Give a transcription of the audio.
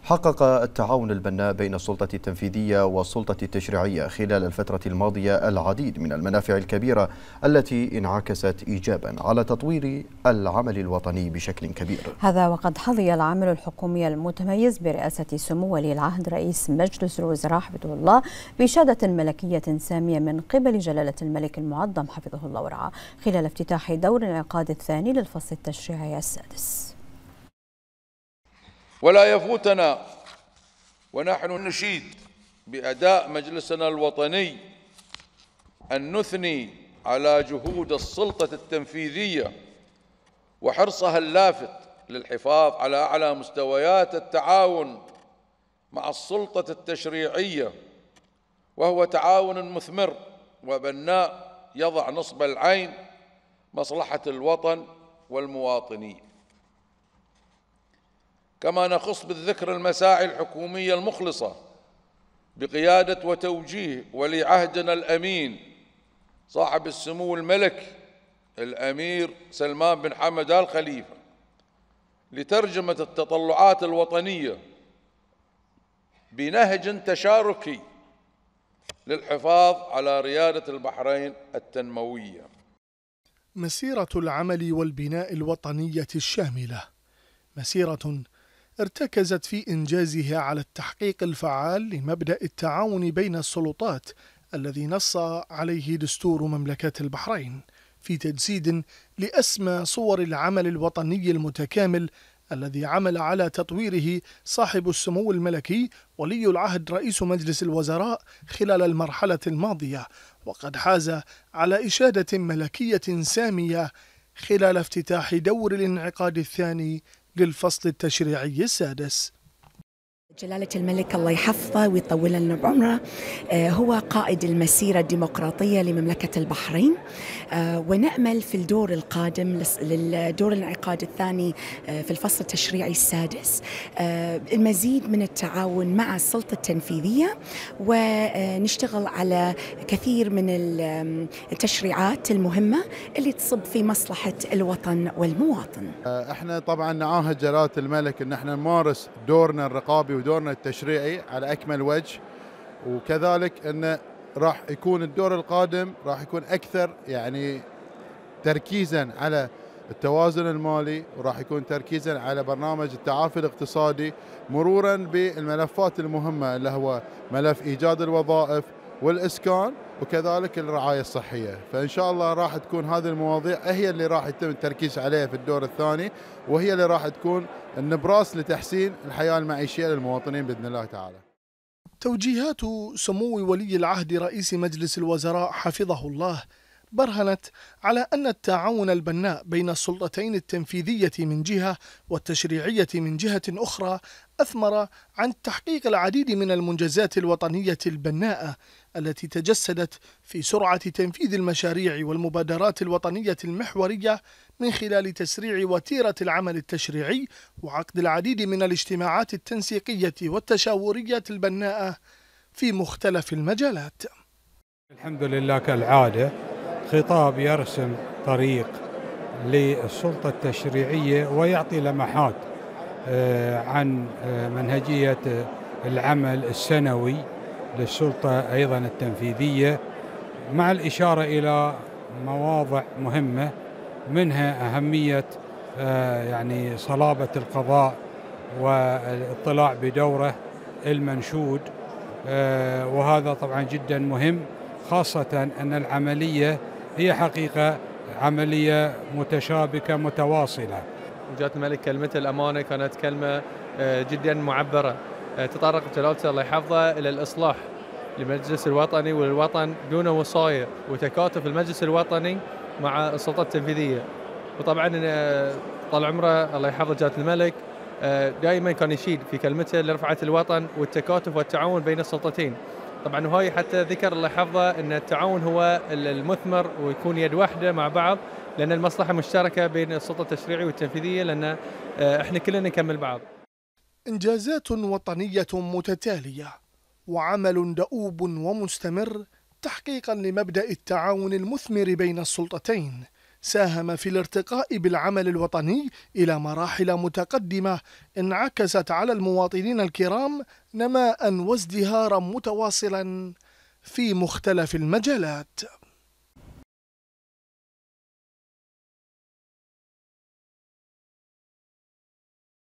حقق التعاون البناء بين السلطة التنفيذية والسلطة التشريعية خلال الفترة الماضية العديد من المنافع الكبيرة التي انعكست إيجابا على تطوير العمل الوطني بشكل كبير. هذا وقد حظي العامل الحكومي المتميز برئاسة سمو ولي العهد رئيس مجلس الوزراء حفظه الله بإشادة ملكية سامية من قبل جلالة الملك المعظم حفظه الله ورعاه خلال افتتاح دور الانعقاد الثاني للفصل التشريعي السادس. ولا يفوتنا ونحن نشيد بأداء مجلسنا الوطني أن نثني على جهود السلطة التنفيذية وحرصها اللافت للحفاظ على أعلى مستويات التعاون مع السلطة التشريعية، وهو تعاون مثمر وبناء يضع نصب العين مصلحة الوطن والمواطنين. كما نخص بالذكر المساعي الحكومية المخلصة بقيادة وتوجيه ولي عهدنا الأمين صاحب السمو الملك الأمير سلمان بن حمد آل خليفة لترجمة التطلعات الوطنية بنهج تشاركي للحفاظ على ريادة البحرين التنموية. مسيرة العمل والبناء الوطنية الشاملة مسيرة ارتكزت في إنجازها على التحقيق الفعال لمبدأ التعاون بين السلطات الذي نص عليه دستور مملكة البحرين في تجسيد لأسمى صور العمل الوطني المتكامل الذي عمل على تطويره صاحب السمو الملكي ولي العهد رئيس مجلس الوزراء خلال المرحلة الماضية، وقد حاز على إشادة ملكية سامية خلال افتتاح دور الانعقاد الثاني للفصل التشريعي السادس. جلالة الملك الله يحفظه ويطول لنا بعمره هو قائد المسيرة الديمقراطية لمملكة البحرين، ونأمل في الدور القادم للدور الانعقاد الثاني في الفصل التشريعي السادس المزيد من التعاون مع السلطة التنفيذية، ونشتغل على كثير من التشريعات المهمة اللي تصب في مصلحة الوطن والمواطن. احنا طبعا نعاهد جلالة الملك ان احنا نمارس دورنا الرقابي ودورنا التشريعي على أكمل وجه، وكذلك أن راح يكون الدور القادم راح يكون أكثر يعني تركيزا على التوازن المالي، وراح يكون تركيزا على برنامج التعافي الاقتصادي، مرورا بالملفات المهمة اللي هو ملف إيجاد الوظائف والإسكان وكذلك الرعاية الصحية. فإن شاء الله راح تكون هذه المواضيع هي اللي راح يتم التركيز عليها في الدور الثاني، وهي اللي راح تكون النبراس لتحسين الحياة المعيشية للمواطنين بإذن الله تعالى. توجيهات سمو ولي العهد رئيس مجلس الوزراء حفظه الله برهنت على أن التعاون البناء بين السلطتين التنفيذية من جهة والتشريعية من جهة أخرى أثمر عن تحقيق العديد من المنجزات الوطنية البناءة التي تجسدت في سرعة تنفيذ المشاريع والمبادرات الوطنية المحورية من خلال تسريع وتيرة العمل التشريعي وعقد العديد من الاجتماعات التنسيقية والتشاورية البناءة في مختلف المجالات. الحمد لله كالعادة خطاب يرسم طريق للسلطة التشريعية ويعطي لمحات عن منهجية العمل السنوي للسلطة أيضا التنفيذية، مع الإشارة إلى مواضع مهمة منها أهمية يعني صلابة القضاء والاطلاع بدوره المنشود، وهذا طبعا جدا مهم، خاصة أن العملية هي حقيقة عملية متشابكة متواصلة. جلالة الملك كلمته الأمانة كانت كلمة جدا معبرة، تطرق جلالته الله يحفظه إلى الإصلاح للمجلس الوطني والوطن دون وصاية وتكاتف المجلس الوطني مع السلطة التنفيذية. وطبعا طال عمره الله يحفظ جلالة الملك دائما كان يشيد في كلمته لرفعة الوطن والتكاتف والتعاون بين السلطتين. طبعا وهي حتى ذكر الله يحفظه ان التعاون هو المثمر ويكون يد واحده مع بعض، لان المصلحه مشتركه بين السلطه التشريعيه والتنفيذيه، لان احنا كلنا نكمل بعض. انجازات وطنيه متتاليه وعمل دؤوب ومستمر تحقيقا لمبدأ التعاون المثمر بين السلطتين ساهم في الارتقاء بالعمل الوطني إلى مراحل متقدمة انعكست على المواطنين الكرام نماء وازدهارا متواصلا في مختلف المجالات.